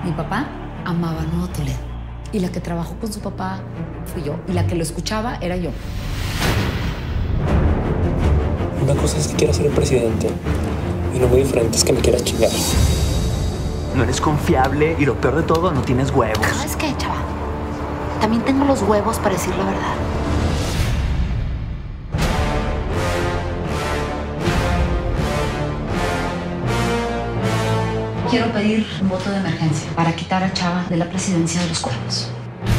Mi papá amaba Nuevo Toledo. Y la que trabajó con su papá fui yo. Y la que lo escuchaba era yo. Una cosa es que quieras ser el presidente y lo muy diferente es que me quieras chingar. No eres confiable y lo peor de todo, no tienes huevos. ¿Sabes qué, chava? También tengo los huevos para decir la verdad. Quiero pedir un voto de emergencia para quitar a Chava de la presidencia de los Cuervos.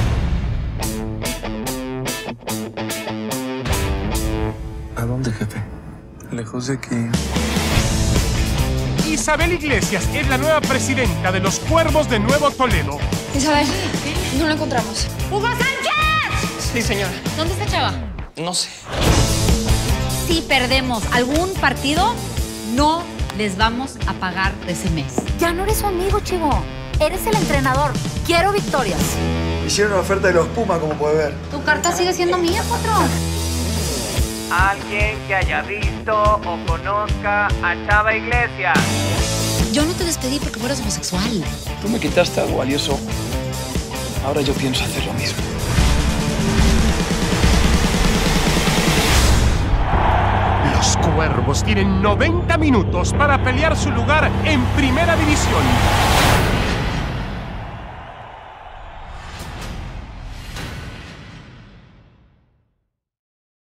¿A dónde, jefe? Lejos de aquí. Isabel Iglesias es la nueva presidenta de los Cuervos de Nuevo Toledo. Isabel, no lo encontramos. ¡Hugo Sánchez! Sí, señora. ¿Dónde está Chava? No sé. Si perdemos algún partido, no les vamos a pagar ese mes. Ya no eres su amigo, chivo. Eres el entrenador. Quiero victorias. Hicieron una oferta de los Pumas, como puede ver. Tu carta sigue siendo mía, patrón. Alguien que haya visto o conozca a Chava Iglesias. Yo no te despedí porque fueras homosexual. Tú me quitaste algo valioso. Ahora yo pienso hacer lo mismo. Los Cuervos tienen 90 minutos para pelear su lugar en Primera División.